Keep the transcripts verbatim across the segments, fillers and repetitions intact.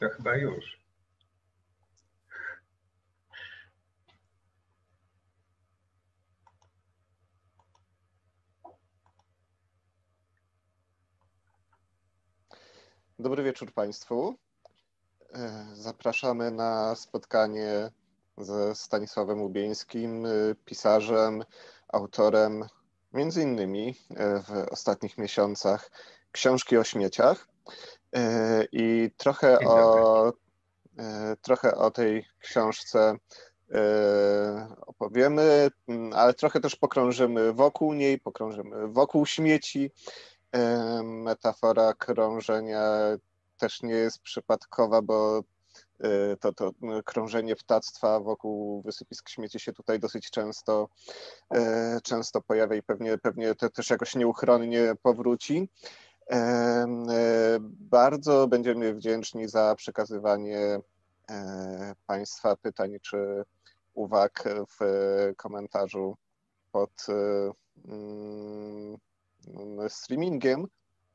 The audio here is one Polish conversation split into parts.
To chyba już. Dobry wieczór Państwu. Zapraszamy na spotkanie ze Stanisławem Łubieńskim, pisarzem, autorem między innymi w ostatnich miesiącach książki o śmieciach. I trochę o, trochę o tej książce opowiemy, ale trochę też pokrążymy wokół niej, pokrążymy wokół śmieci. Metafora krążenia też nie jest przypadkowa, bo to, to krążenie ptactwa wokół wysypisk śmieci się tutaj dosyć często, często pojawia i pewnie, pewnie to też jakoś nieuchronnie powróci. Bardzo będziemy wdzięczni za przekazywanie Państwa pytań czy uwag w komentarzu pod streamingiem.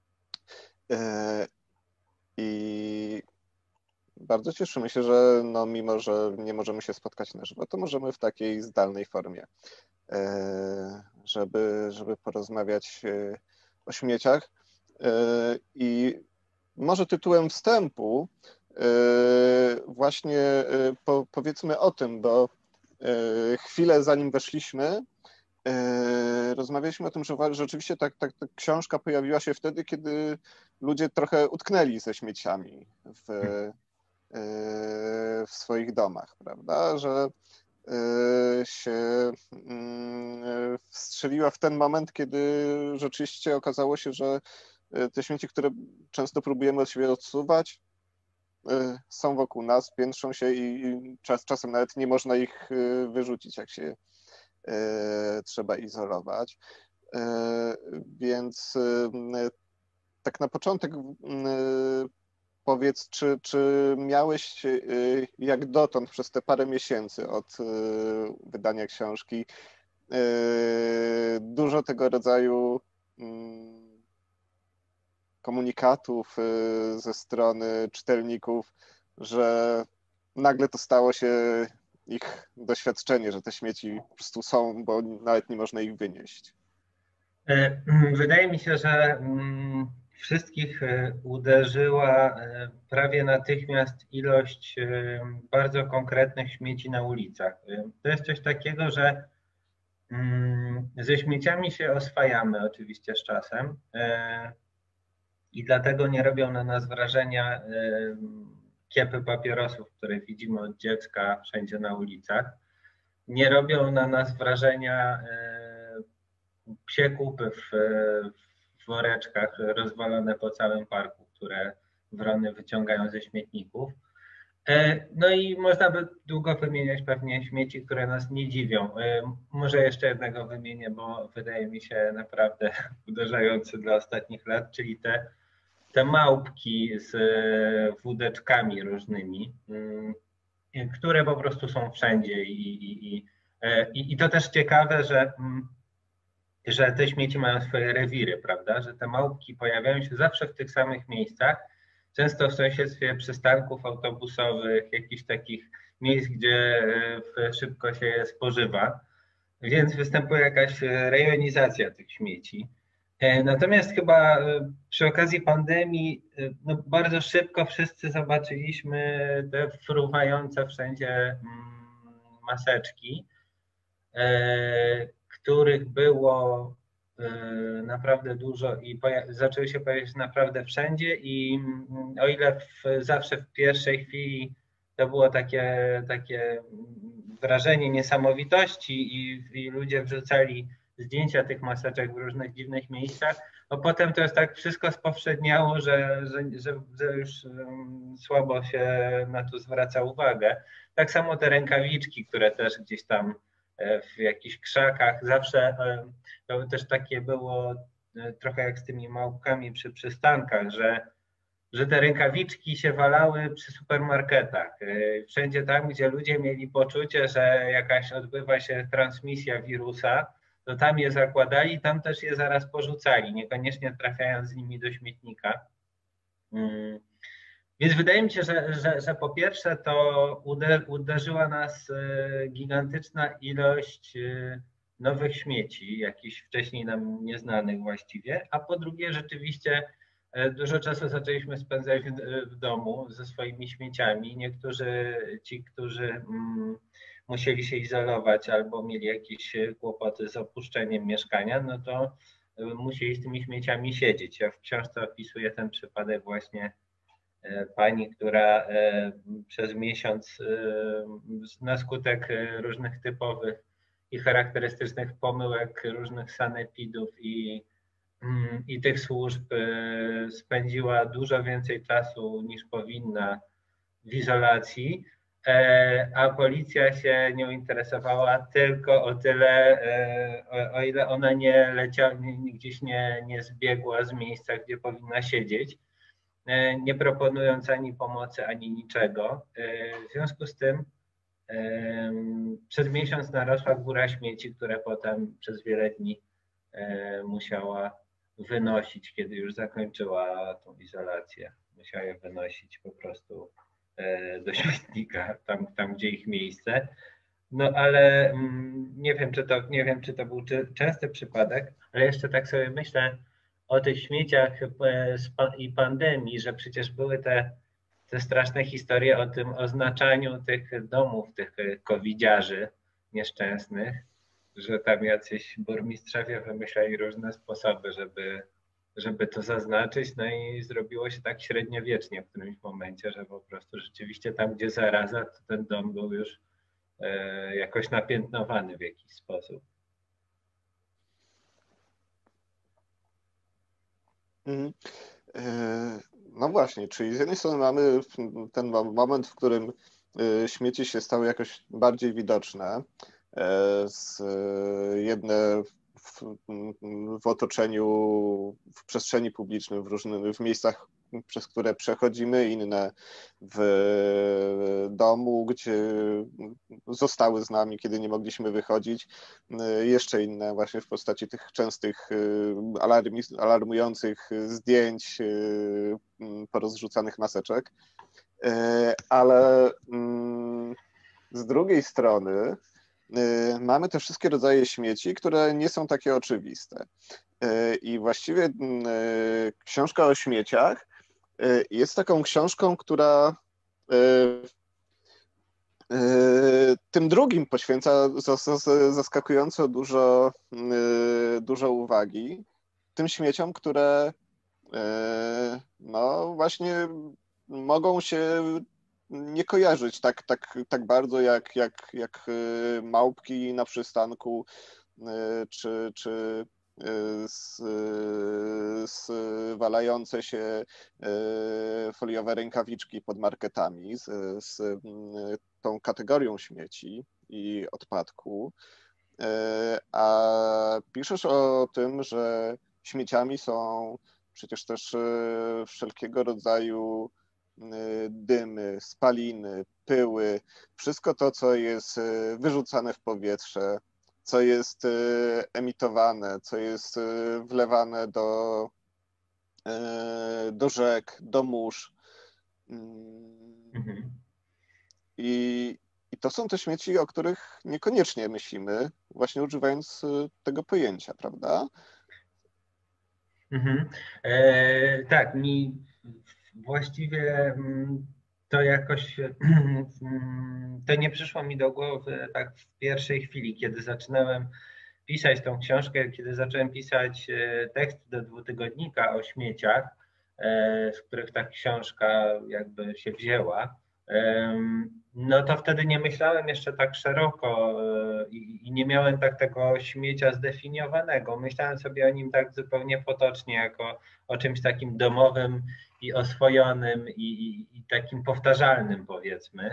I bardzo cieszymy się, że no, mimo że nie możemy się spotkać na żywo, to możemy w takiej zdalnej formie, żeby, żeby porozmawiać o śmieciach. I może tytułem wstępu właśnie po, powiedzmy o tym, bo chwilę zanim weszliśmy, rozmawialiśmy o tym, że rzeczywiście tak, tak, ta książka pojawiła się wtedy, kiedy ludzie trochę utknęli ze śmieciami w, w swoich domach, prawda? Że się wstrzeliła w ten moment, kiedy rzeczywiście okazało się, że te śmieci, które często próbujemy od siebie odsuwać, są wokół nas, piętrzą się i czas, czasem nawet nie można ich wyrzucić, jak się trzeba izolować. Więc tak na początek powiedz, czy, czy miałeś jak dotąd przez te parę miesięcy od wydania książki dużo tego rodzaju komunikatów ze strony czytelników, że nagle to stało się ich doświadczenie, że te śmieci po prostu są, bo nawet nie można ich wynieść? Wydaje mi się, że wszystkich uderzyła prawie natychmiast ilość bardzo konkretnych śmieci na ulicach. To jest coś takiego, że ze śmieciami się oswajamy oczywiście z czasem i dlatego nie robią na nas wrażenia kiepy papierosów, które widzimy od dziecka wszędzie na ulicach. Nie robią na nas wrażenia psie kupy w, w woreczkach rozwalone po całym parku, które wrony wyciągają ze śmietników. No i można by długo wymieniać pewnie śmieci, które nas nie dziwią. Może jeszcze jednego wymienię, bo wydaje mi się naprawdę uderzający dla ostatnich lat, czyli te, te małpki z wódeczkami różnymi, które po prostu są wszędzie i, i, i, i to też ciekawe, że że te śmieci mają swoje rewiry, prawda? Że te małpki pojawiają się zawsze w tych samych miejscach, często w sąsiedztwie przystanków autobusowych, jakichś takich miejsc, gdzie szybko się je spożywa, więc występuje jakaś rejonizacja tych śmieci. Natomiast chyba przy okazji pandemii no bardzo szybko wszyscy zobaczyliśmy te fruwające wszędzie maseczki, których było naprawdę dużo i zaczęły się pojawiać naprawdę wszędzie i o ile w, zawsze w pierwszej chwili to było takie, takie wrażenie niesamowitości i, i ludzie wrzucali zdjęcia tych maseczek w różnych dziwnych miejscach, no potem to jest tak wszystko spowszedniało, że, że, że, że już słabo się na to zwraca uwagę. Tak samo te rękawiczki, które też gdzieś tam w jakichś krzakach. Zawsze to też takie było trochę jak z tymi małpkami przy przystankach, że, że te rękawiczki się walały przy supermarketach. Wszędzie tam, gdzie ludzie mieli poczucie, że jakaś odbywa się transmisja wirusa, to tam je zakładali, tam też je zaraz porzucali, niekoniecznie trafiając z nimi do śmietnika. Więc wydaje mi się, że, że, że po pierwsze to uderzyła nas gigantyczna ilość nowych śmieci, jakichś wcześniej nam nieznanych właściwie, a po drugie rzeczywiście dużo czasu zaczęliśmy spędzać w, w domu ze swoimi śmieciami. Niektórzy, ci, którzy mm, musieli się izolować albo mieli jakieś kłopoty z opuszczeniem mieszkania, no to musieli z tymi śmieciami siedzieć. Ja w książce opisuję ten przypadek właśnie pani, która przez miesiąc na skutek różnych typowych i charakterystycznych pomyłek różnych sanepidów i, i tych służb spędziła dużo więcej czasu niż powinna w izolacji, a policja się nią interesowała tylko o tyle, o, o ile ona nie leciała, gdzieś nie, nie zbiegła z miejsca, gdzie powinna siedzieć, nie proponując ani pomocy, ani niczego. W związku z tym przez miesiąc narosła góra śmieci, które potem przez wiele dni musiała wynosić, kiedy już zakończyła tą izolację. Musiała je wynosić po prostu do śmietnika, tam, tam gdzie ich miejsce. No ale nie wiem, czy to, nie wiem, czy to był częsty przypadek, ale jeszcze tak sobie myślę o tych śmieciach i pandemii, że przecież były te, te straszne historie o tym oznaczaniu tych domów, tych covidziarzy nieszczęsnych, że tam jacyś burmistrzowie wymyślali różne sposoby, żeby, żeby to zaznaczyć, no i zrobiło się tak średniowiecznie w którymś momencie, że po prostu rzeczywiście tam, gdzie zaraza, to ten dom był już e, jakoś napiętnowany w jakiś sposób. No właśnie, czyli z jednej strony mamy ten moment, w którym śmieci się stały jakoś bardziej widoczne, z jedne w, w otoczeniu, w przestrzeni publicznej, w różnych w miejscach, przez które przechodzimy, inne w domu, gdzie zostały z nami, kiedy nie mogliśmy wychodzić, jeszcze inne właśnie w postaci tych częstych alarmujących zdjęć, porozrzucanych maseczek, ale z drugiej strony mamy te wszystkie rodzaje śmieci, które nie są takie oczywiste. I właściwie książka o śmieciach jest taką książką, która tym drugim poświęca zaskakująco dużo, dużo uwagi, tym śmieciom, które no właśnie mogą się nie kojarzyć tak, tak, tak bardzo jak, jak, jak małpki na przystanku, czy, czy zwalające się foliowe rękawiczki pod marketami z, z tą kategorią śmieci i odpadku. A piszesz o tym, że śmieciami są przecież też wszelkiego rodzaju dymy, spaliny, pyły, wszystko to, co jest wyrzucane w powietrze, co jest emitowane, co jest wlewane do, do rzek, do mórz. Mhm. I, I to są te śmieci, o których niekoniecznie myślimy, właśnie używając tego pojęcia, prawda? Mhm. E, tak, mi właściwie to jakoś to nie przyszło mi do głowy tak w pierwszej chwili, kiedy zaczynałem pisać tą książkę, kiedy zacząłem pisać tekst do dwutygodnika o śmieciach, z których ta książka jakby się wzięła. No to wtedy nie myślałem jeszcze tak szeroko i, i nie miałem tak tego śmiecia zdefiniowanego. Myślałem sobie o nim tak zupełnie potocznie, jako o czymś takim domowym i oswojonym i, i, i takim powtarzalnym, powiedzmy.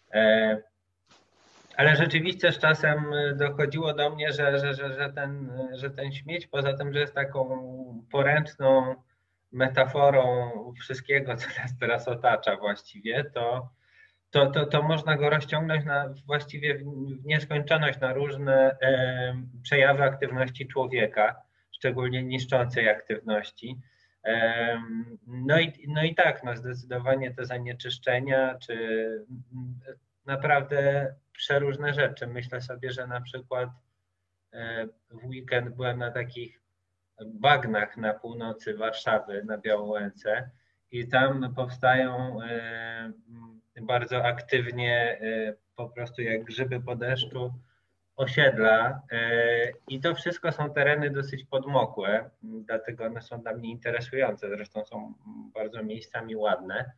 Ale rzeczywiście z czasem dochodziło do mnie, że, że, że, że, ten, że ten śmieć, poza tym, że jest taką poręczną metaforą wszystkiego, co nas teraz otacza właściwie, to To, to, to można go rozciągnąć na właściwie w nieskończoność na różne e, przejawy aktywności człowieka, szczególnie niszczącej aktywności. No i, no i tak, no zdecydowanie te zanieczyszczenia, czy naprawdę przeróżne rzeczy. Myślę sobie, że na przykład w weekend byłem na takich bagnach na północy Warszawy, na Białołęce i tam powstają bardzo aktywnie, po prostu jak grzyby po deszczu, osiedla i to wszystko są tereny dosyć podmokłe, dlatego one są dla mnie interesujące, zresztą są bardzo miejscami ładne.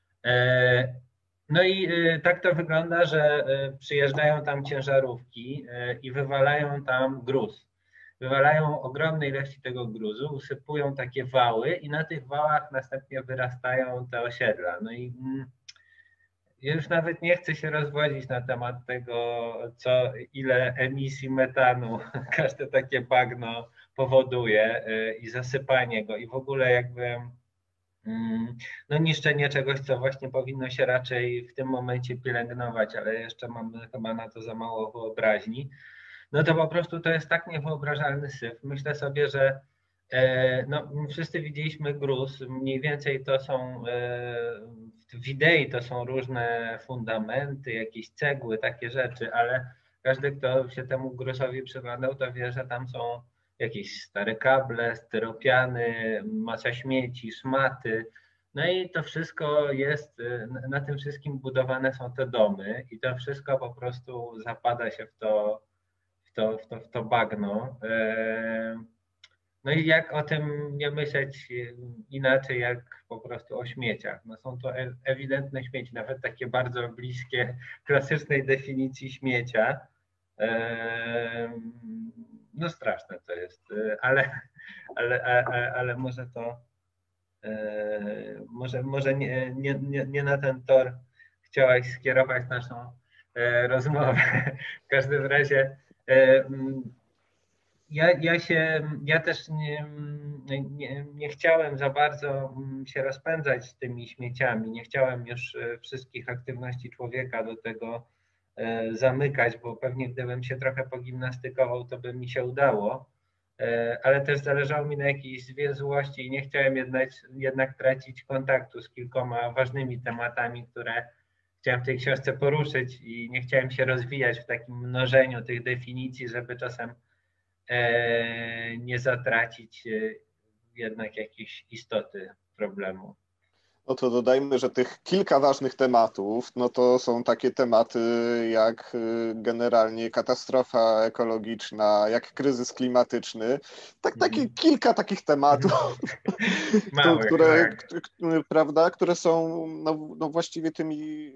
No i tak to wygląda, że przyjeżdżają tam ciężarówki i wywalają tam gruz. Wywalają ogromne ilości tego gruzu, usypują takie wały i na tych wałach następnie wyrastają te osiedla. No i ja już nawet nie chcę się rozwodzić na temat tego, co, ile emisji metanu każde takie bagno powoduje i zasypanie go i w ogóle jakby no niszczenie czegoś, co właśnie powinno się raczej w tym momencie pielęgnować, ale jeszcze mamy chyba na to za mało wyobraźni. No to po prostu to jest tak niewyobrażalny syf. Myślę sobie, że no, wszyscy widzieliśmy gruz, mniej więcej to są w idei to są różne fundamenty, jakieś cegły, takie rzeczy, ale każdy, kto się temu gruzowi przyglądał, to wie, że tam są jakieś stare kable, styropiany, masa śmieci, szmaty. No i to wszystko jest, na tym wszystkim budowane są te domy i to wszystko po prostu zapada się w to, w to, w to, w to bagno. No i jak o tym nie myśleć inaczej, jak po prostu o śmieciach. No są to ewidentne śmieci, nawet takie bardzo bliskie klasycznej definicji śmiecia. No straszne to jest, ale, ale, ale, ale może to, może, może nie, nie, nie, nie na ten tor chciałaś skierować naszą rozmowę. W każdym razie Ja, ja, się, ja też nie, nie, nie chciałem za bardzo się rozpędzać z tymi śmieciami. Nie chciałem już wszystkich aktywności człowieka do tego zamykać, bo pewnie gdybym się trochę pogimnastykował, to by mi się udało. Ale też zależało mi na jakiejś zwięzłości i nie chciałem jednak, jednak tracić kontaktu z kilkoma ważnymi tematami, które chciałem w tej książce poruszyć i nie chciałem się rozwijać w takim mnożeniu tych definicji, żeby czasem nie zatracić jednak jakiejś istoty problemu. No to dodajmy, że tych kilka ważnych tematów, no to są takie tematy jak generalnie katastrofa ekologiczna, jak kryzys klimatyczny. Tak, takie mm. kilka takich tematów, Małych, które, tak. które, prawda, które są no, no właściwie tymi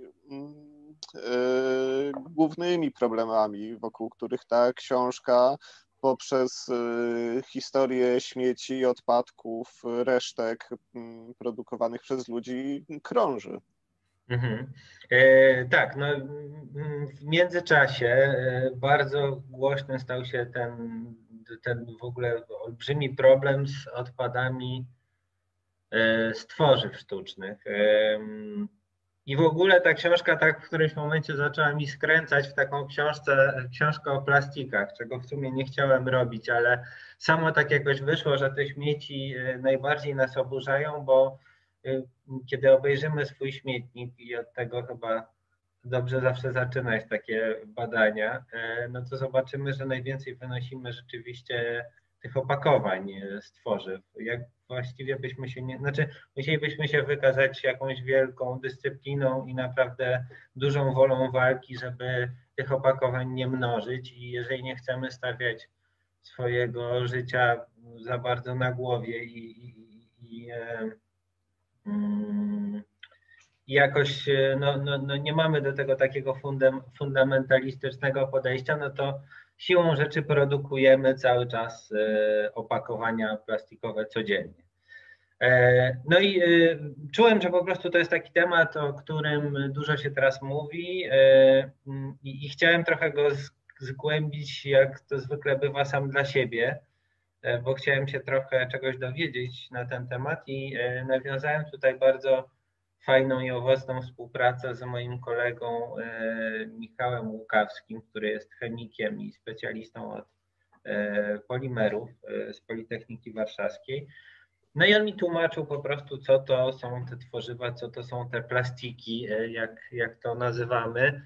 yy, głównymi problemami, wokół których ta książka poprzez y, historię śmieci, odpadków, resztek y, produkowanych przez ludzi krąży. Mhm. E, tak, no w międzyczasie bardzo głośny stał się ten, ten w ogóle olbrzymi problem z odpadami z tworzyw sztucznych. E, I w ogóle ta książka tak w którymś momencie zaczęła mi skręcać w taką książkę, książkę o plastikach, czego w sumie nie chciałem robić, ale samo tak jakoś wyszło, że te śmieci najbardziej nas oburzają, bo kiedy obejrzymy swój śmietnik i od tego chyba dobrze zawsze zaczynać takie badania, no to zobaczymy, że najwięcej wynosimy rzeczywiście tych opakowań z tworzyw. Jak właściwie byśmy się nie, znaczy musielibyśmy się wykazać jakąś wielką dyscypliną i naprawdę dużą wolą walki, żeby tych opakowań nie mnożyć i jeżeli nie chcemy stawiać swojego życia za bardzo na głowie i, i, i, mm, i jakoś no, no, no nie mamy do tego takiego fundam, fundamentalistycznego podejścia, no to siłą rzeczy produkujemy cały czas opakowania plastikowe codziennie. No i czułem, że po prostu to jest taki temat, o którym dużo się teraz mówi i chciałem trochę go zgłębić, jak to zwykle bywa, sam dla siebie, bo chciałem się trochę czegoś dowiedzieć na ten temat i nawiązałem tutaj bardzo fajną i owocną współpracę z moim kolegą Michałem Łukawskim, który jest chemikiem i specjalistą od polimerów z Politechniki Warszawskiej. No i on mi tłumaczył po prostu, co to są te tworzywa, co to są te plastiki, jak, jak to nazywamy.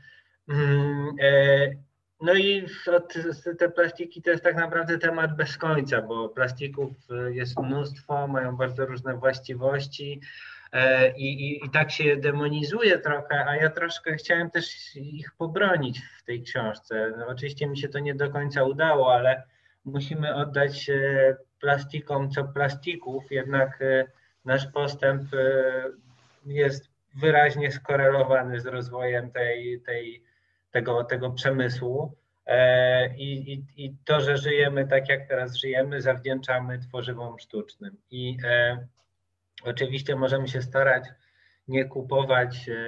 No i te plastiki to jest tak naprawdę temat bez końca, bo plastików jest mnóstwo, mają bardzo różne właściwości i, i, i tak się je demonizuje trochę, a ja troszkę chciałem też ich pobronić w tej książce. No, oczywiście mi się to nie do końca udało, ale musimy oddać plastikom co plastików, jednak nasz postęp jest wyraźnie skorelowany z rozwojem tej, tej, tego, tego przemysłu I, i, i to, że żyjemy tak, jak teraz żyjemy, zawdzięczamy tworzywom sztucznym. I e, oczywiście możemy się starać nie kupować e,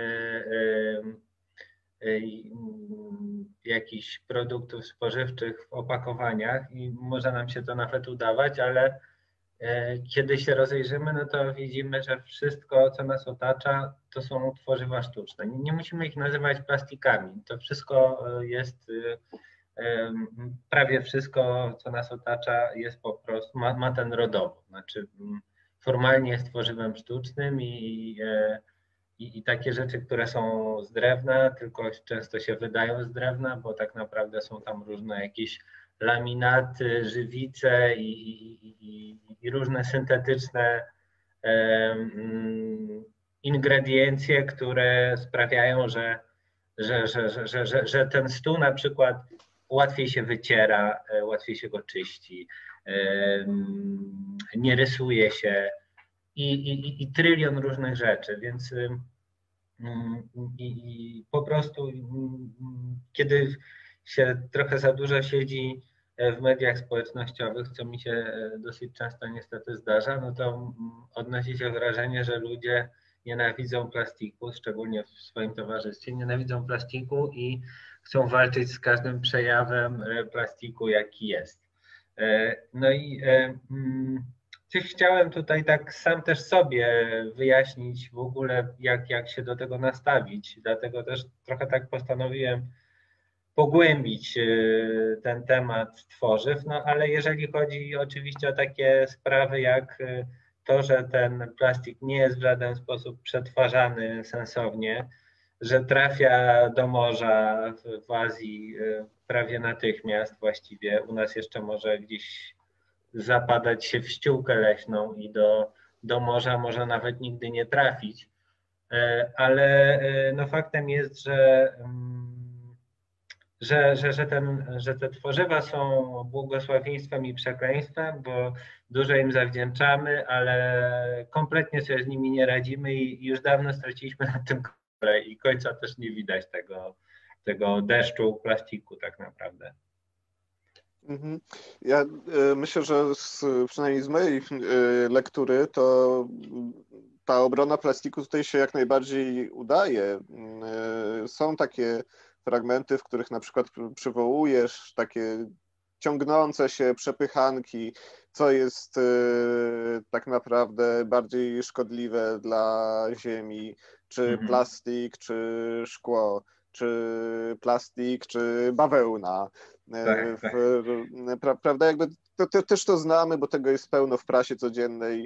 e, jakichś produktów spożywczych w opakowaniach i może nam się to nawet udawać, ale kiedy się rozejrzymy, no to widzimy, że wszystko, co nas otacza, to są tworzywa sztuczne. Nie, nie musimy ich nazywać plastikami. To wszystko jest, prawie wszystko, co nas otacza, jest po prostu, ma, ma ten rodowód. Znaczy formalnie jest tworzywem sztucznym i, i, i takie rzeczy, które są z drewna, tylko często się wydają z drewna, bo tak naprawdę są tam różne jakieś laminaty, żywice i, i, i, i różne syntetyczne um, ingrediencje, które sprawiają, że, że, że, że, że, że ten stół na przykład łatwiej się wyciera, łatwiej się go czyści, um, nie rysuje się i, i, i trylion różnych rzeczy, więc um, i, i po prostu um, kiedy się trochę za dużo siedzi w mediach społecznościowych, co mi się dosyć często niestety zdarza, no to odnosi się wrażenie, że ludzie nienawidzą plastiku, szczególnie w swoim towarzystwie, nienawidzą plastiku i chcą walczyć z każdym przejawem plastiku, jaki jest. No i coś chciałem tutaj tak sam też sobie wyjaśnić w ogóle, jak, jak się do tego nastawić, dlatego też trochę tak postanowiłem pogłębić ten temat tworzyw, no ale jeżeli chodzi oczywiście o takie sprawy jak to, że ten plastik nie jest w żaden sposób przetwarzany sensownie, że trafia do morza w Azji prawie natychmiast właściwie, u nas jeszcze może gdzieś zapadać się w ściółkę leśną i do, do morza może nawet nigdy nie trafić, ale no faktem jest, że Że, że, że, ten, że te tworzywa są błogosławieństwem i przekleństwem, bo dużo im zawdzięczamy, ale kompletnie sobie z nimi nie radzimy i już dawno straciliśmy na tym kontrolę i końca też nie widać tego, tego deszczu plastiku tak naprawdę. Ja myślę, że z, przynajmniej z mojej lektury to ta obrona plastiku tutaj się jak najbardziej udaje. Są takie fragmenty, w których na przykład przywołujesz takie ciągnące się przepychanki, co jest tak naprawdę bardziej szkodliwe dla Ziemi, czy mhm. plastik, czy szkło, czy plastik, czy bawełna. Tak, tak. Pra, prawda, jakby to, to, też to znamy, bo tego jest pełno w prasie codziennej.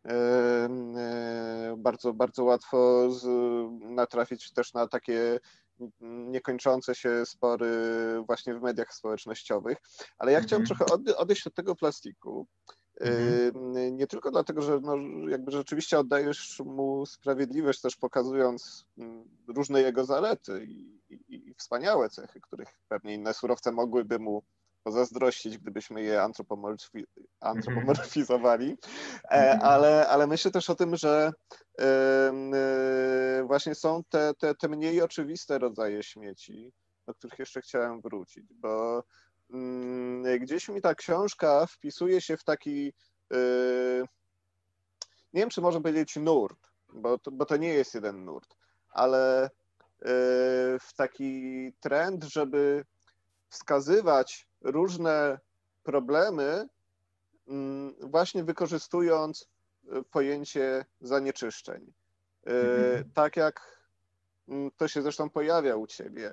Bardzo, bardzo łatwo z, natrafić też na takie niekończące się spory właśnie w mediach społecznościowych. Ale ja chciałem mm-hmm. trochę odejść od tego plastiku. Mm-hmm. Nie tylko dlatego, że no, jakby rzeczywiście oddajesz mu sprawiedliwość, też pokazując różne jego zalety i, i, i wspaniałe cechy, których pewnie inne surowce mogłyby mu pozazdrościć, gdybyśmy je antropomorfi- antropomorfizowali, mm-hmm. ale, ale myślę też o tym, że yy, właśnie są te, te, te mniej oczywiste rodzaje śmieci, do których jeszcze chciałem wrócić, bo yy, gdzieś mi ta książka wpisuje się w taki, yy, nie wiem, czy można powiedzieć nurt, bo to, bo to nie jest jeden nurt, ale yy, w taki trend, żeby wskazywać różne problemy, właśnie wykorzystując pojęcie zanieczyszczeń. Mhm. Tak jak to się zresztą pojawia u ciebie,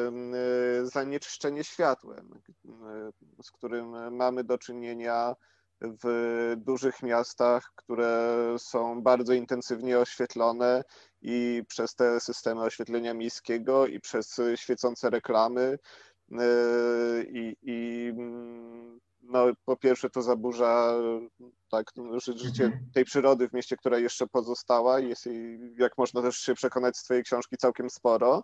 zanieczyszczenie światłem, z którym mamy do czynienia w dużych miastach, które są bardzo intensywnie oświetlone i przez te systemy oświetlenia miejskiego i przez świecące reklamy i, i no, po pierwsze to zaburza tak, życie Mhm. tej przyrody w mieście, która jeszcze pozostała. Jest jej, jak można też się przekonać z twojej książki, całkiem sporo.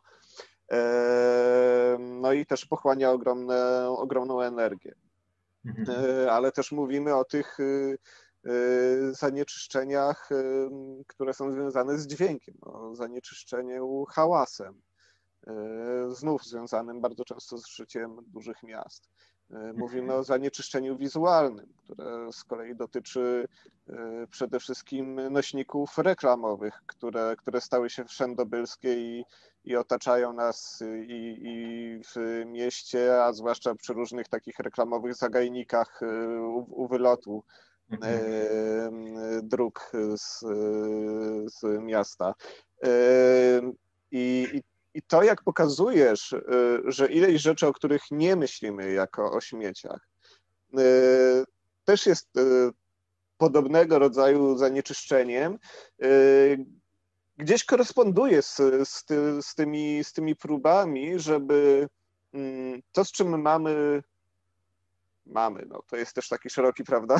No i też pochłania ogromne, ogromną energię. Mhm. Ale też mówimy o tych zanieczyszczeniach, które są związane z dźwiękiem, o zanieczyszczeniu hałasem, znów związanym bardzo często z życiem dużych miast. Mówimy o zanieczyszczeniu wizualnym, które z kolei dotyczy przede wszystkim nośników reklamowych, które, które stały się wszędobylskie i, i otaczają nas i, i w mieście, a zwłaszcza przy różnych takich reklamowych zagajnikach u, u wylotu dróg z, z miasta. I, i I to, jak pokazujesz, że ileś rzeczy, o których nie myślimy jako o śmieciach, też jest podobnego rodzaju zanieczyszczeniem, gdzieś koresponduje z, z, ty, z, tymi, z tymi próbami, żeby to, z czym mamy, mamy, no to jest też taki szeroki, prawda,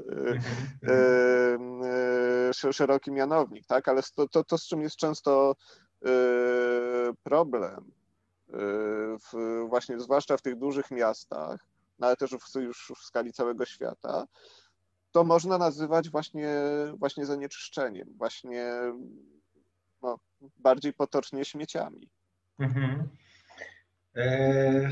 szeroki mianownik, tak, ale to, to, to z czym jest często problem, w, właśnie zwłaszcza w tych dużych miastach, no ale też w, już w skali całego świata, to można nazywać właśnie, właśnie zanieczyszczeniem, właśnie no, bardziej potocznie śmieciami. Mhm. E...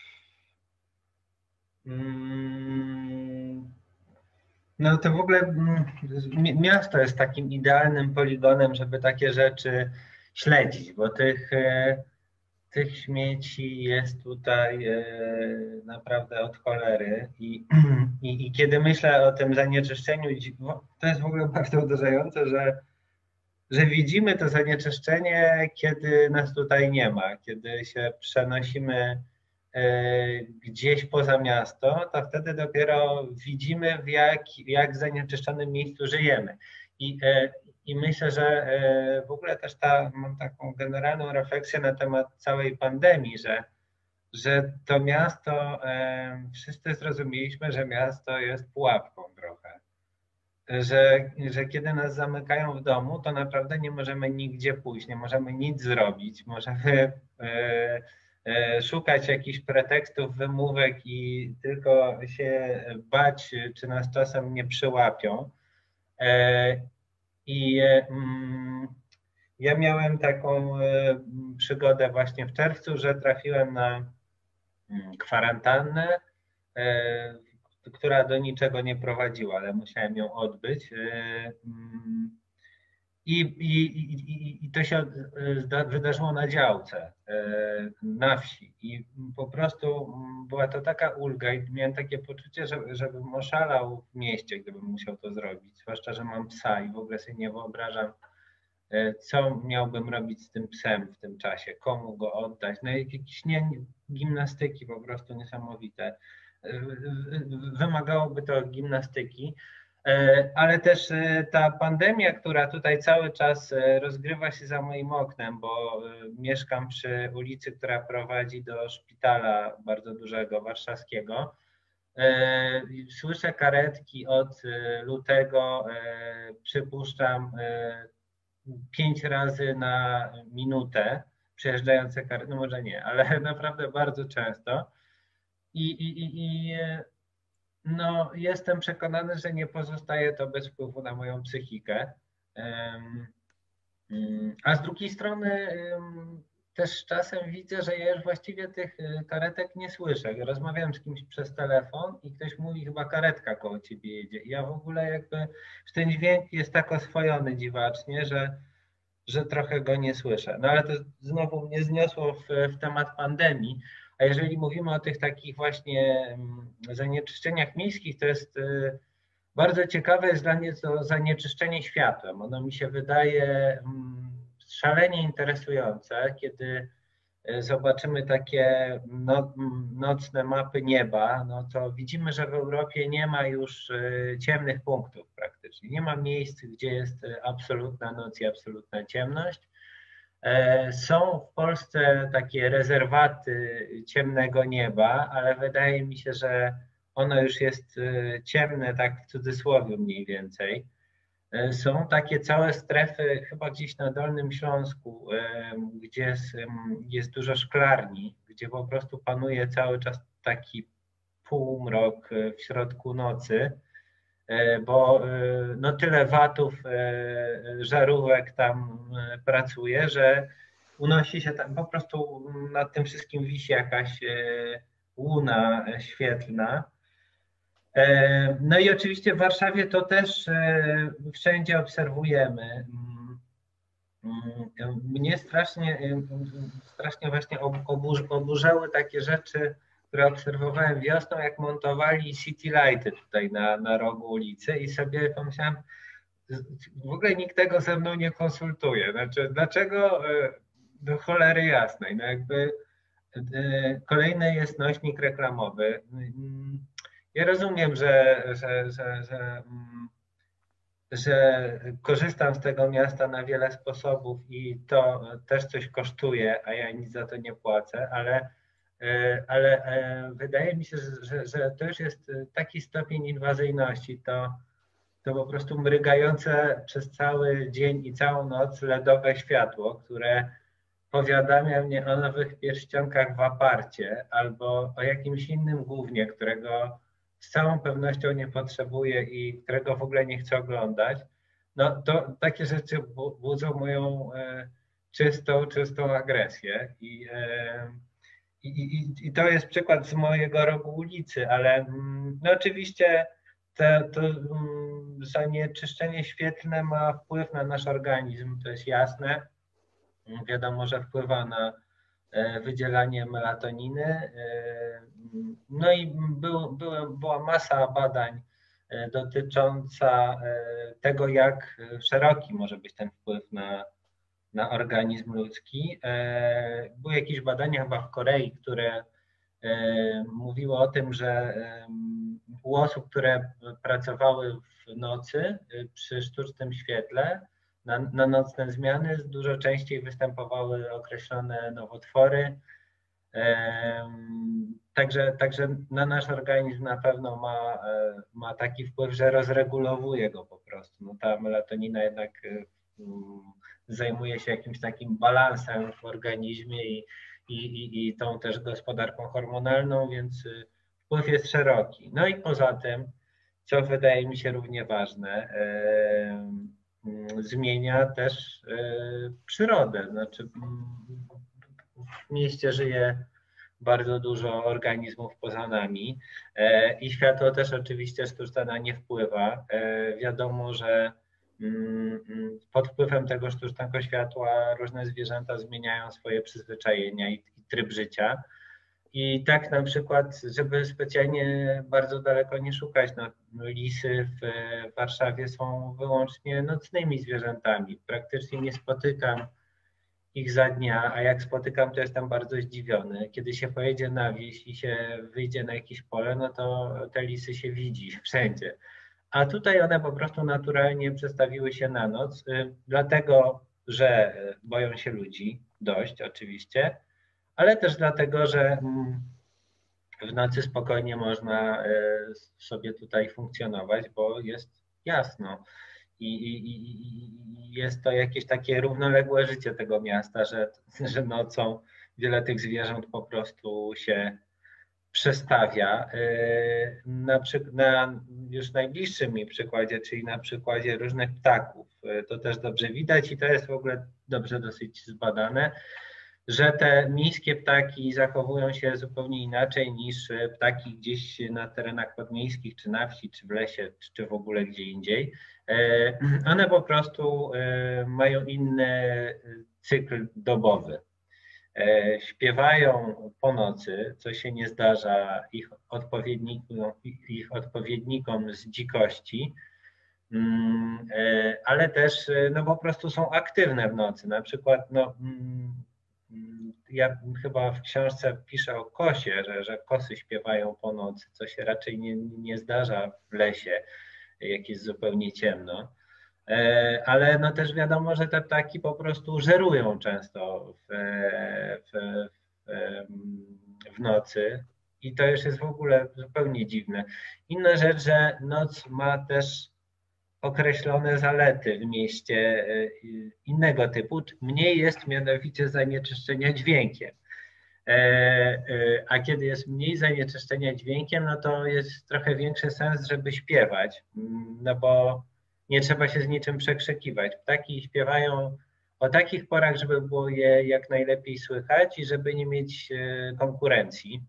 Mm... No to w ogóle mm, miasto jest takim idealnym poligonem, żeby takie rzeczy śledzić, bo tych, e, tych śmieci jest tutaj e, naprawdę od cholery. I, i, I kiedy myślę o tym zanieczyszczeniu, to jest w ogóle bardzo uderzające, że, że widzimy to zanieczyszczenie, kiedy nas tutaj nie ma, kiedy się przenosimy gdzieś poza miasto, to wtedy dopiero widzimy, w jak, jak zanieczyszczonym miejscu żyjemy. I, I myślę, że w ogóle też ta, mam taką generalną refleksję na temat całej pandemii, że, że to miasto, wszyscy zrozumieliśmy, że miasto jest pułapką trochę. Że, że kiedy nas zamykają w domu, to naprawdę nie możemy nigdzie pójść, nie możemy nic zrobić, możemy szukać jakichś pretekstów, wymówek i tylko się bać, czy nas czasem nie przyłapią. I ja miałem taką przygodę właśnie w czerwcu, że trafiłem na kwarantannę, która do niczego nie prowadziła, ale musiałem ją odbyć. I, i, i, I to się wydarzyło na działce, na wsi. I po prostu była to taka ulga i miałem takie poczucie, że, żebym oszalał w mieście, gdybym musiał to zrobić. Zwłaszcza, że mam psa i w ogóle sobie nie wyobrażam, co miałbym robić z tym psem w tym czasie, komu go oddać. No jakieś nie, gimnastyki po prostu niesamowite. Wymagałoby to gimnastyki. Ale też ta pandemia, która tutaj cały czas rozgrywa się za moim oknem, bo mieszkam przy ulicy, która prowadzi do szpitala bardzo dużego, warszawskiego. Słyszę karetki od lutego, przypuszczam, pięć razy na minutę przejeżdżające karetki, no może nie, ale naprawdę bardzo często. I, i, i No, jestem przekonany, że nie pozostaje to bez wpływu na moją psychikę. A z drugiej strony też czasem widzę, że ja już właściwie tych karetek nie słyszę. Rozmawiam z kimś przez telefon i ktoś mówi, chyba karetka koło ciebie jedzie. I ja w ogóle jakby, ten dźwięk jest tak oswojony dziwacznie, że, że trochę go nie słyszę. No ale to znowu mnie zniosło w, w temat pandemii. A jeżeli mówimy o tych takich właśnie zanieczyszczeniach miejskich, to jest bardzo ciekawe jest dla mnie to zanieczyszczenie światłem. Ono mi się wydaje szalenie interesujące, kiedy zobaczymy takie no, nocne mapy nieba, no to widzimy, że w Europie nie ma już ciemnych punktów praktycznie. Nie ma miejsc, gdzie jest absolutna noc i absolutna ciemność. Są w Polsce takie rezerwaty ciemnego nieba, ale wydaje mi się, że ono już jest ciemne, tak w cudzysłowie mniej więcej. Są takie całe strefy, chyba gdzieś na Dolnym Śląsku, gdzie jest dużo szklarni, gdzie po prostu panuje cały czas taki półmrok w środku nocy, bo no tyle watów, żarówek tam pracuje, że unosi się tam, po prostu nad tym wszystkim wisi jakaś łuna świetlna. No i oczywiście w Warszawie to też wszędzie obserwujemy. Mnie strasznie, strasznie właśnie oburzały takie rzeczy, które obserwowałem wiosną, jak montowali city lighty tutaj na, na rogu ulicy i sobie pomyślałem, w ogóle nikt tego ze mną nie konsultuje. Znaczy, dlaczego do cholery jasnej? No jakby kolejny jest nośnik reklamowy. Ja rozumiem, że, że, że, że, że korzystam z tego miasta na wiele sposobów i to też coś kosztuje, a ja nic za to nie płacę, ale, ale wydaje mi się, że, że to już jest taki stopień inwazyjności, to, to po prostu mrygające przez cały dzień i całą noc ledowe światło, które powiadamia mnie o nowych pierścionkach w aparcie albo o jakimś innym gównie, którego z całą pewnością nie potrzebuję i którego w ogóle nie chcę oglądać, no to takie rzeczy budzą moją e, czystą, czystą agresję. I, e, i, i, I to jest przykład z mojego rogu ulicy, ale mm, no oczywiście to, to mm, zanieczyszczenie świetlne ma wpływ na nasz organizm, to jest jasne. Wiadomo, że wpływa na wydzielanie melatoniny. No i był, był, była masa badań dotycząca tego, jak szeroki może być ten wpływ na, na organizm ludzki. Były jakieś badania chyba w Korei, które mówiły o tym, że u osób, które pracowały w nocy przy sztucznym świetle, Na, na nocne zmiany dużo częściej występowały określone nowotwory. Także, także na nasz organizm na pewno ma, ma taki wpływ, że rozregulowuje go po prostu. No ta melatonina jednak zajmuje się jakimś takim balansem w organizmie i, i, i, i tą też gospodarką hormonalną, więc wpływ jest szeroki. No i poza tym, co wydaje mi się równie ważne, zmienia też przyrodę. Znaczy, w mieście żyje bardzo dużo organizmów poza nami i światło też oczywiście sztuczne na nie wpływa. Wiadomo, że pod wpływem tego sztucznego światła różne zwierzęta zmieniają swoje przyzwyczajenia i tryb życia. I tak na przykład, żeby specjalnie bardzo daleko nie szukać, no, lisy w Warszawie są wyłącznie nocnymi zwierzętami. Praktycznie nie spotykam ich za dnia, a jak spotykam, to jestem bardzo zdziwiony. Kiedy się pojedzie na wieś i się wyjdzie na jakieś pole, no to te lisy się widzi wszędzie. A tutaj one po prostu naturalnie przestawiły się na noc, dlatego że boją się ludzi, dość oczywiście, ale też dlatego, że w nocy spokojnie można sobie tutaj funkcjonować, bo jest jasno. I, i, i jest to jakieś takie równoległe życie tego miasta, że, że nocą wiele tych zwierząt po prostu się przestawia. Na, na już najbliższym mi przykładzie, czyli na przykładzie różnych ptaków, to też dobrze widać i to jest w ogóle dobrze dosyć zbadane, że te miejskie ptaki zachowują się zupełnie inaczej niż ptaki gdzieś na terenach podmiejskich, czy na wsi, czy w lesie, czy w ogóle gdzie indziej. One po prostu mają inny cykl dobowy. Śpiewają po nocy, co się nie zdarza ich odpowiednikom, ich odpowiednikom z dzikości, ale też no, po prostu są aktywne w nocy. Na przykład no, ja chyba w książce piszę o kosie, że, że kosy śpiewają po nocy, co się raczej nie, nie zdarza w lesie, jak jest zupełnie ciemno. Ale no też wiadomo, że te ptaki po prostu żerują często w, w, w, w nocy i to już jest w ogóle zupełnie dziwne. Inna rzecz, że noc ma też określone zalety w mieście innego typu. Mniej jest mianowicie zanieczyszczenia dźwiękiem. A kiedy jest mniej zanieczyszczenia dźwiękiem, no to jest trochę większy sens, żeby śpiewać, no bo nie trzeba się z niczym przekrzykiwać. Ptaki śpiewają o takich porach, żeby było je jak najlepiej słychać i żeby nie mieć konkurencji.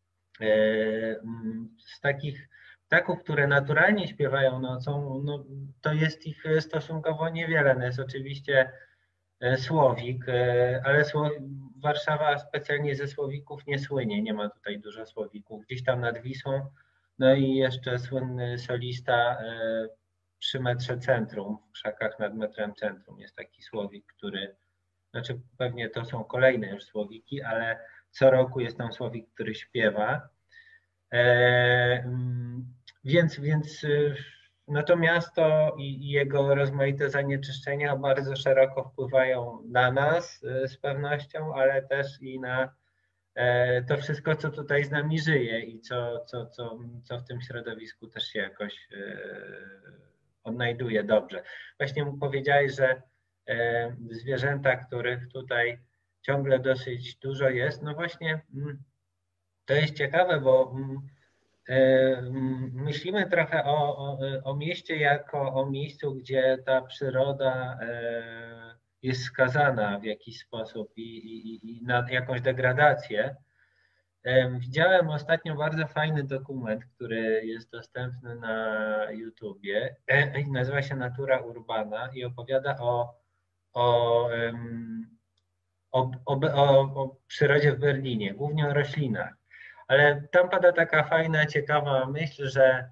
Z takich ptaków, które naturalnie śpiewają nocą, no, to jest ich stosunkowo niewiele. No jest oczywiście słowik, ale Warszawa specjalnie ze słowików nie słynie, nie ma tutaj dużo słowików. Gdzieś tam nad Wisłą, no i jeszcze słynny solista przy metrze centrum, w krzakach nad metrem centrum jest taki słowik, który, znaczy pewnie to są kolejne już słowiki, ale co roku jest tam słowik, który śpiewa. E, więc, więc no to miasto i, i jego rozmaite zanieczyszczenia bardzo szeroko wpływają na nas z pewnością, ale też i na e, to wszystko, co tutaj z nami żyje i co, co, co, co w tym środowisku też się jakoś e, odnajduje dobrze. Właśnie mu powiedziałeś, że e, zwierzęta, których tutaj ciągle dosyć dużo jest, no właśnie to jest ciekawe, bo myślimy trochę o, o, o mieście jako o miejscu, gdzie ta przyroda jest skazana w jakiś sposób i, i, i na jakąś degradację. Widziałem ostatnio bardzo fajny dokument, który jest dostępny na YouTubie. Nazywa się Natura Urbana i opowiada o, o, o, o, o przyrodzie w Berlinie, głównie o roślinach. Ale tam pada taka fajna, ciekawa myśl, że,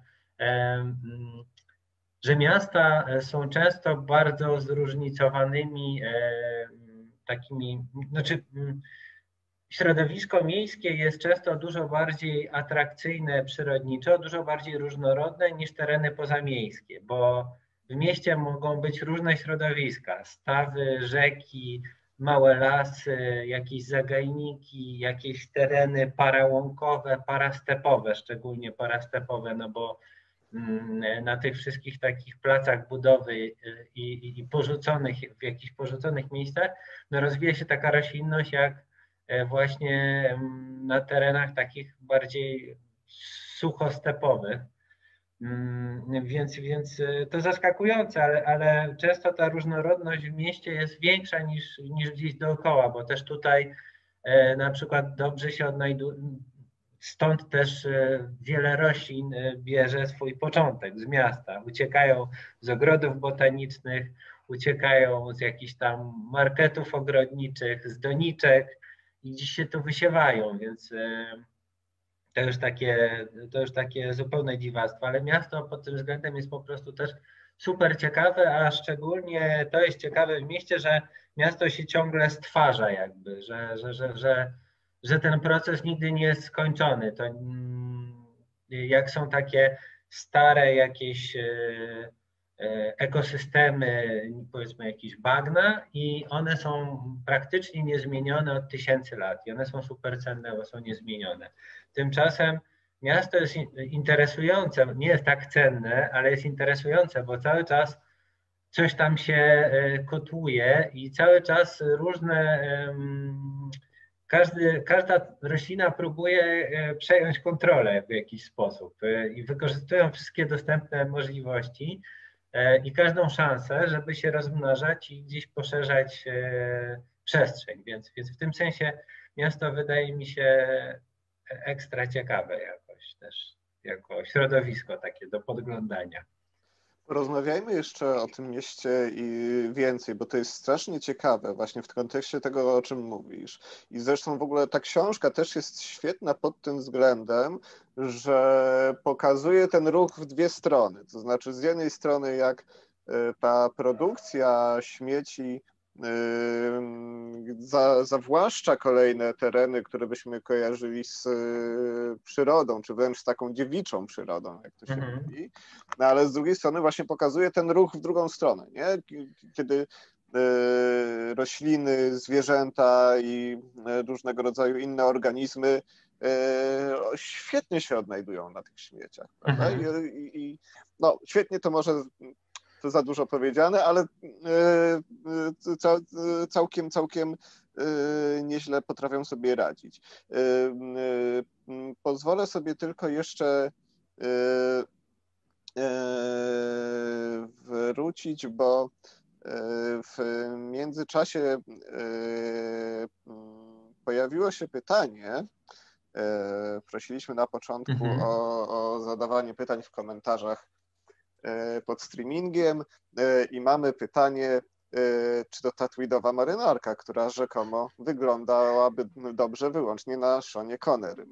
że miasta są często bardzo zróżnicowanymi takimi, znaczy środowisko miejskie jest często dużo bardziej atrakcyjne przyrodniczo, dużo bardziej różnorodne niż tereny pozamiejskie, bo w mieście mogą być różne środowiska, stawy, rzeki, małe lasy, jakieś zagajniki, jakieś tereny parałąkowe, parastepowe, szczególnie parastepowe, no bo na tych wszystkich takich placach budowy i, i, i porzuconych, w jakichś porzuconych miejscach, no rozwija się taka roślinność jak właśnie na terenach takich bardziej suchostepowych. Więc, więc to zaskakujące, ale, ale często ta różnorodność w mieście jest większa niż, niż gdzieś dookoła, bo też tutaj na przykład dobrze się odnajduje, stąd też wiele roślin bierze swój początek z miasta. Uciekają z ogrodów botanicznych, uciekają z jakichś tam marketów ogrodniczych, z doniczek i dziś się tu wysiewają, więc to już takie, to już takie zupełne dziwactwo, ale miasto pod tym względem jest po prostu też super ciekawe, a szczególnie to jest ciekawe w mieście, że miasto się ciągle stwarza jakby, że, że, że, że, że ten proces nigdy nie jest skończony. To jak są takie stare jakieś ekosystemy, powiedzmy jakieś bagna i one są praktycznie niezmienione od tysięcy lat i one są super cenne, bo są niezmienione. Tymczasem miasto jest interesujące, nie jest tak cenne, ale jest interesujące, bo cały czas coś tam się kotłuje i cały czas różne, każdy, każda roślina próbuje przejąć kontrolę w jakiś sposób i wykorzystują wszystkie dostępne możliwości i każdą szansę, żeby się rozmnażać i gdzieś poszerzać przestrzeń. Więc, więc w tym sensie miasto wydaje mi się ekstra ciekawe jakoś też, jako środowisko takie do podglądania. Porozmawiajmy jeszcze o tym mieście i więcej, bo to jest strasznie ciekawe właśnie w kontekście tego, o czym mówisz. I zresztą w ogóle ta książka też jest świetna pod tym względem, że pokazuje ten ruch w dwie strony. To znaczy z jednej strony jak ta produkcja śmieci za, zawłaszcza kolejne tereny, które byśmy kojarzyli z przyrodą, czy wręcz z taką dziewiczą przyrodą, jak to się Mhm. mówi. No ale z drugiej strony właśnie pokazuje ten ruch w drugą stronę, nie? Kiedy rośliny, zwierzęta i różnego rodzaju inne organizmy świetnie się odnajdują na tych śmieciach, prawda? Mhm. I, i, no, świetnie to może to za dużo powiedziane, ale całkiem, całkiem nieźle potrafią sobie radzić. Pozwolę sobie tylko jeszcze wrócić, bo w międzyczasie pojawiło się pytanie, prosiliśmy na początku Mhm. o, o zadawanie pytań w komentarzach pod streamingiem i mamy pytanie, czy to ta tweedowa marynarka, która rzekomo wyglądałaby dobrze wyłącznie na Seanie Connerym.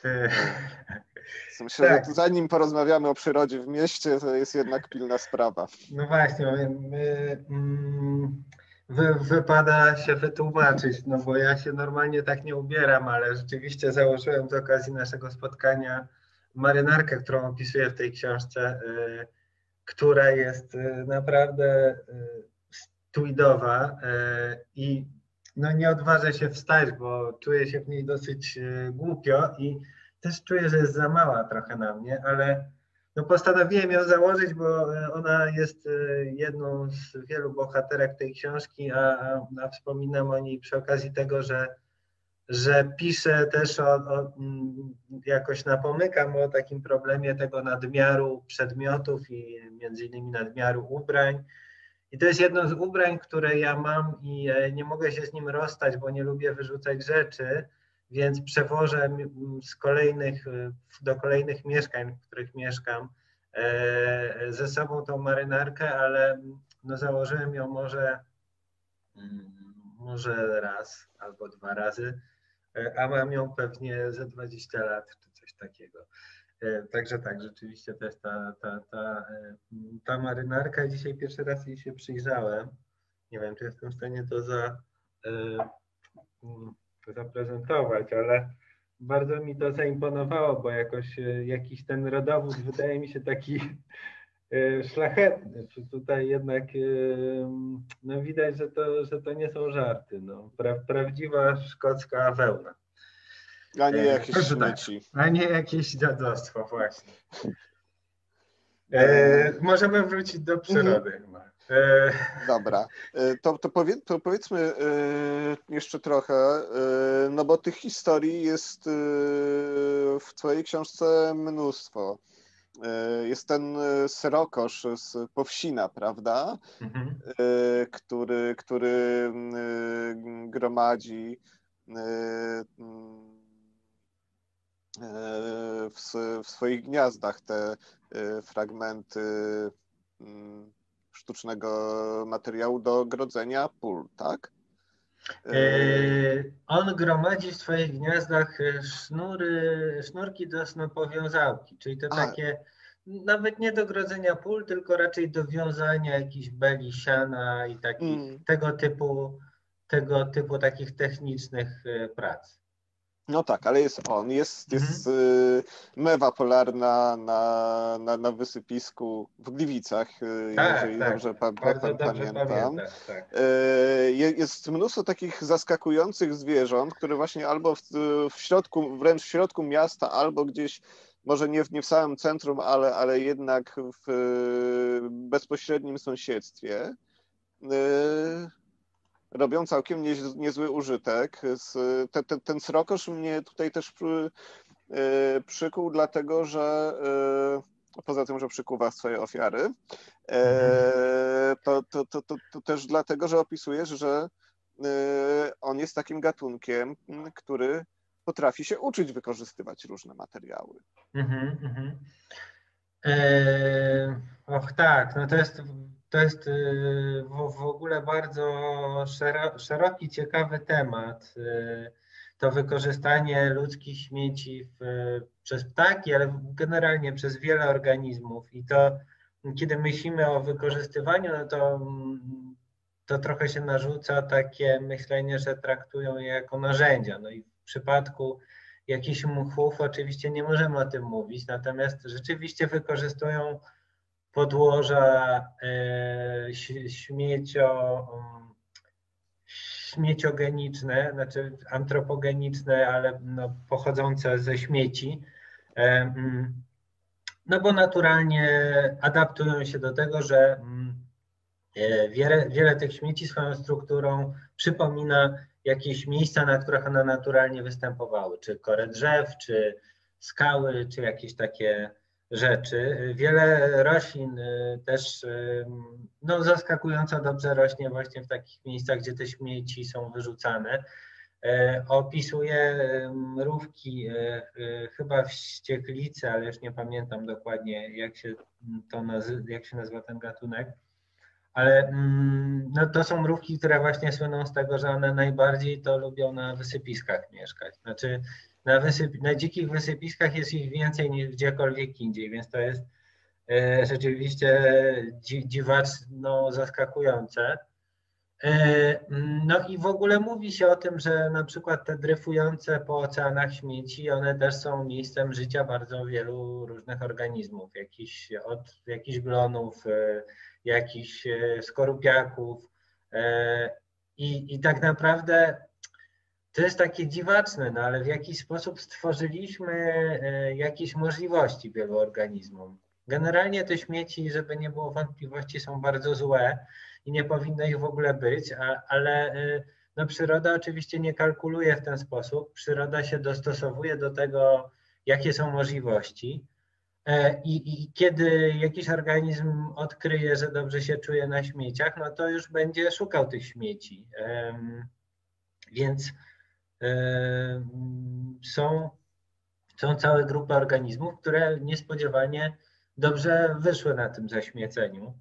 Myślę, Tak. że zanim porozmawiamy o przyrodzie w mieście, to jest jednak pilna sprawa. No właśnie, my, my, mm, wy, wypada się wytłumaczyć, no bo ja się normalnie tak nie ubieram, ale rzeczywiście założyłem z okazji naszego spotkania marynarkę, którą opisuję w tej książce, y, która jest y, naprawdę y, tweedowa y, i no nie odważę się wstać, bo czuję się w niej dosyć y, głupio i też czuję, że jest za mała trochę na mnie, ale no postanowiłem ją założyć, bo ona jest jedną z wielu bohaterek tej książki, a, a, a wspominam o niej przy okazji tego, że, że piszę też o, o, jakoś napomykam o takim problemie tego nadmiaru przedmiotów i między innymi nadmiaru ubrań. I to jest jedno z ubrań, które ja mam i nie mogę się z nim rozstać, bo nie lubię wyrzucać rzeczy, więc przewożę z kolejnych, do kolejnych mieszkań, w których mieszkam, ze sobą tą marynarkę, ale no założyłem ją może, może raz albo dwa razy, a mam ją pewnie ze dwadzieścia lat czy coś takiego. Także tak, rzeczywiście to jest ta, ta, ta, ta marynarka. Dzisiaj pierwszy raz jej się przyjrzałem. Nie wiem, czy jestem w stanie to za, zaprezentować, ale bardzo mi to zaimponowało, bo jakoś jakiś ten rodowód wydaje mi się taki szlachetny. Czy tutaj jednak no widać, że to, że to nie są żarty. No. Pra, prawdziwa szkocka wełna. A nie jakieś e, śmieci. Tak, a nie jakieś dziadostwo, właśnie. E, możemy wrócić do przyrody chyba. E... Dobra, to, to, powie, to powiedzmy jeszcze trochę, no bo tych historii jest w twojej książce mnóstwo. Jest ten Serokosz z Powsina, prawda? Mhm. Który, który gromadzi w, w swoich gniazdach te fragmenty sztucznego materiału do grodzenia pól, tak? Yy, on gromadzi w swoich gniazdach sznury, sznurki do snopowiązałki, czyli to A. takie nawet nie do grodzenia pól, tylko raczej do wiązania jakichś beli siana i takich mm. tego typu, tego typu takich technicznych prac. No tak, ale jest on, jest, mhm. jest y, mewa polarna na, na, na wysypisku w Gliwicach, tak, jeżeli tak, dobrze, pa, pa, pa, dobrze pamiętam. pamiętam tak. y, jest mnóstwo takich zaskakujących zwierząt, które właśnie albo w, w środku, wręcz w środku miasta, albo gdzieś, może nie w, nie w samym centrum, ale, ale jednak w y, bezpośrednim sąsiedztwie. Y, robią całkiem nie, niezły użytek. Ten, ten, ten srokosz mnie tutaj też przy, yy, przykuł, dlatego że yy, poza tym, że przykuwa swoje ofiary, yy, to, to, to, to, to też dlatego, że opisujesz, że yy, on jest takim gatunkiem, który potrafi się uczyć wykorzystywać różne materiały. Mhm, mhm. Eee, och tak, no to jest To jest w, w ogóle bardzo szeroki, ciekawy temat. To wykorzystanie ludzkich śmieci w, przez ptaki, ale generalnie przez wiele organizmów. I to, kiedy myślimy o wykorzystywaniu, no to to trochę się narzuca takie myślenie, że traktują je jako narzędzia. No i w przypadku jakichś mchów oczywiście nie możemy o tym mówić, natomiast rzeczywiście wykorzystują podłoża śmiecio, śmieciogeniczne, znaczy antropogeniczne, ale no, pochodzące ze śmieci. No bo naturalnie adaptują się do tego, że wiele, wiele tych śmieci swoją strukturą przypomina jakieś miejsca, na których one naturalnie występowały, czy korę drzew, czy skały, czy jakieś takie rzeczy. Wiele roślin też no, zaskakująco dobrze rośnie właśnie w takich miejscach, gdzie te śmieci są wyrzucane. Opisuje mrówki chyba wścieklicy, ale już nie pamiętam dokładnie, jak się to nazywa, jak się nazywa ten gatunek. Ale no, to są mrówki, które właśnie słyną z tego, że one najbardziej to lubią na wysypiskach mieszkać. Znaczy na, wysyp na dzikich wysypiskach jest ich więcej niż gdziekolwiek indziej, więc to jest e, rzeczywiście dzi dziwacz, no, zaskakujące. E, no i w ogóle mówi się o tym, że na przykład te dryfujące po oceanach śmieci, one też są miejscem życia bardzo wielu różnych organizmów, jakichś, od jakichś glonów, e, jakichś skorupiaków i, i tak naprawdę to jest takie dziwaczne, no ale w jakiś sposób stworzyliśmy jakieś możliwości wielu organizmom. Generalnie te śmieci, żeby nie było wątpliwości, są bardzo złe i nie powinno ich w ogóle być, a, ale no, przyroda oczywiście nie kalkuluje w ten sposób. Przyroda się dostosowuje do tego, jakie są możliwości. I, I kiedy jakiś organizm odkryje, że dobrze się czuje na śmieciach, no to już będzie szukał tych śmieci. Więc są, są całe grupy organizmów, które niespodziewanie dobrze wyszły na tym zaśmieceniu.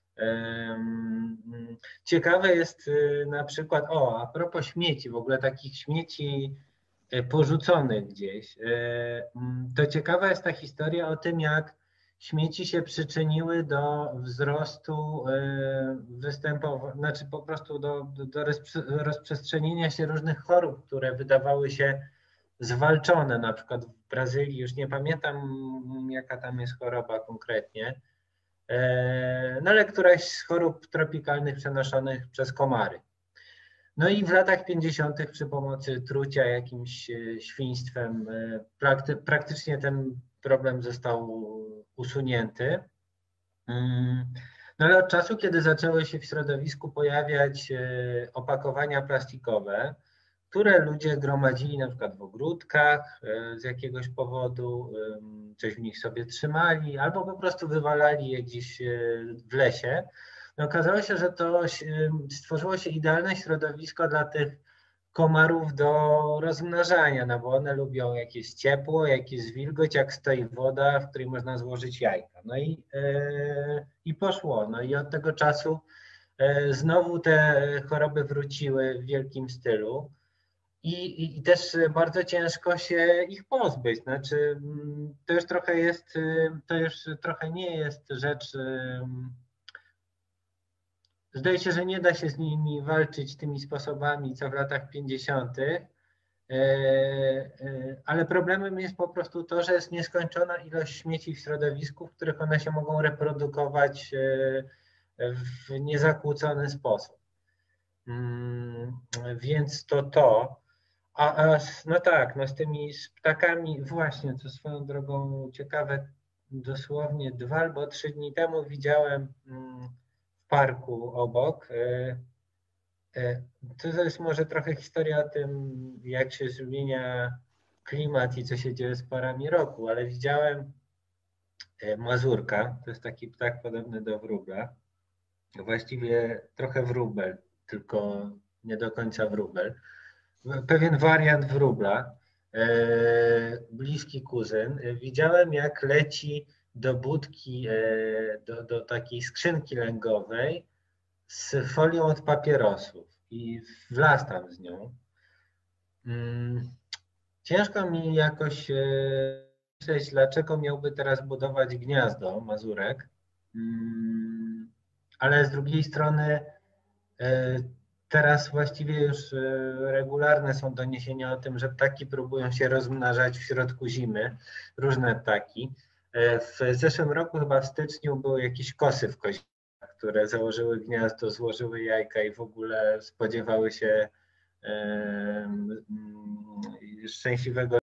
Ciekawe jest na przykład, o, a propos śmieci, w ogóle takich śmieci porzuconych gdzieś, to ciekawa jest ta historia o tym, jak śmieci się przyczyniły do wzrostu występowania, znaczy po prostu do, do, do rozprzestrzenienia się różnych chorób, które wydawały się zwalczone, na przykład w Brazylii, już nie pamiętam jaka tam jest choroba konkretnie, no ale któraś z chorób tropikalnych przenoszonych przez komary. No i w latach pięćdziesiątych przy pomocy trucia jakimś świństwem prakty, praktycznie ten problem został usunięty. No ale od czasu, kiedy zaczęły się w środowisku pojawiać opakowania plastikowe, które ludzie gromadzili na przykład w ogródkach z jakiegoś powodu, coś w nich sobie trzymali albo po prostu wywalali je gdzieś w lesie, no okazało się, że to stworzyło się idealne środowisko dla tych komarów do rozmnażania, no bo one lubią jak jest ciepło, jak jest wilgoć, jak stoi woda, w której można złożyć jajka. No i, yy, i poszło. No i od tego czasu yy, znowu te choroby wróciły w wielkim stylu i, i też bardzo ciężko się ich pozbyć. Znaczy, to już trochę jest, to już trochę nie jest rzecz. Yy, Zdaje się, że nie da się z nimi walczyć tymi sposobami, co w latach pięćdziesiątych, ale problemem jest po prostu to, że jest nieskończona ilość śmieci w środowisku, w których one się mogą reprodukować w niezakłócony sposób. Więc to to. A, a no tak, no z tymi z ptakami, właśnie, co swoją drogą ciekawe, dosłownie dwa albo trzy dni temu widziałem w parku obok. To jest może trochę historia o tym, jak się zmienia klimat i co się dzieje z porami roku, ale widziałem mazurka, to jest taki ptak podobny do wróbla, właściwie trochę wróbel, tylko nie do końca wróbel. Pewien wariant wróbla, bliski kuzyn. Widziałem, jak leci do budki, do, do takiej skrzynki lęgowej z folią od papierosów i wlazł tam z nią. Ciężko mi jakoś myśleć, dlaczego miałby teraz budować gniazdo mazurek, ale z drugiej strony Teraz właściwie już regularne są doniesienia o tym, że ptaki próbują się rozmnażać w środku zimy, różne ptaki. W zeszłym roku, chyba w styczniu, były jakieś kosy w koźlach, które założyły gniazdo, złożyły jajka i w ogóle spodziewały się szczęśliwego